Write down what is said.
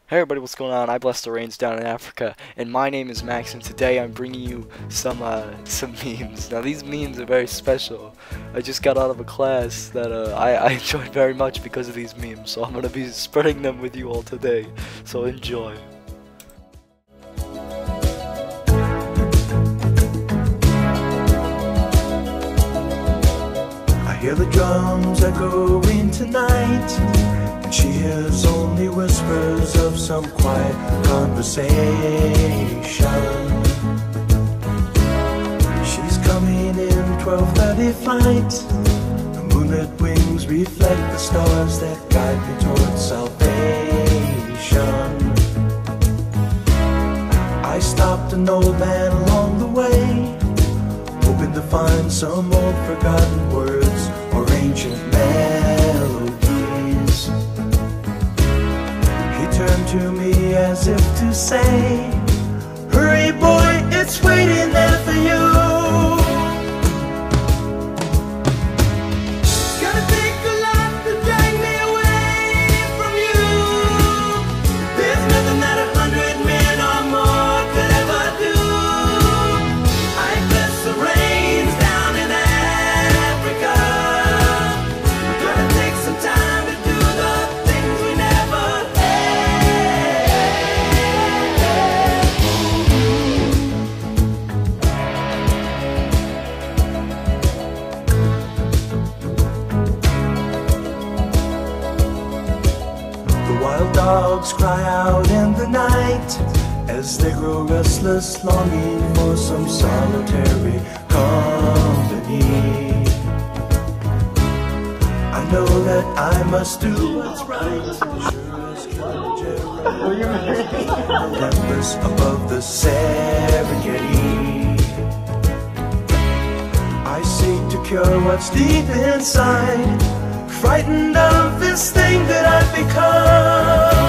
Hey everybody, what's going on? I bless the rains down in Africa, and my name is Max, and today I'm bringing you some memes. Now these memes are very special. I just got out of a class that I enjoyed very much because of these memes, so I'm gonna be spreading them with you all today. So enjoy. I hear the drums echoing tonight, and she hears only whispers of some quiet conversation. She's coming in 12:30 flight. The moonlit wings reflect the stars that guide me towards salvation. I stopped an old man along the way, hoping to find some old forgotten words or ancient melodies. He turned to me as if to say, "Hurry boy, it's waiting there for you." Gonna take a lot to drag me away from you. There's nothing that 100 men or more could ever do. I bless the rains down in Africa. We're gonna take some time to do the things we never had. The wild dogs cry out in the night as they grow restless, longing for some solitary company. I know that I must do what's right, sure as Olympus above the Serengeti. I seek to cure what's deep inside, frightened of this thing that I've become.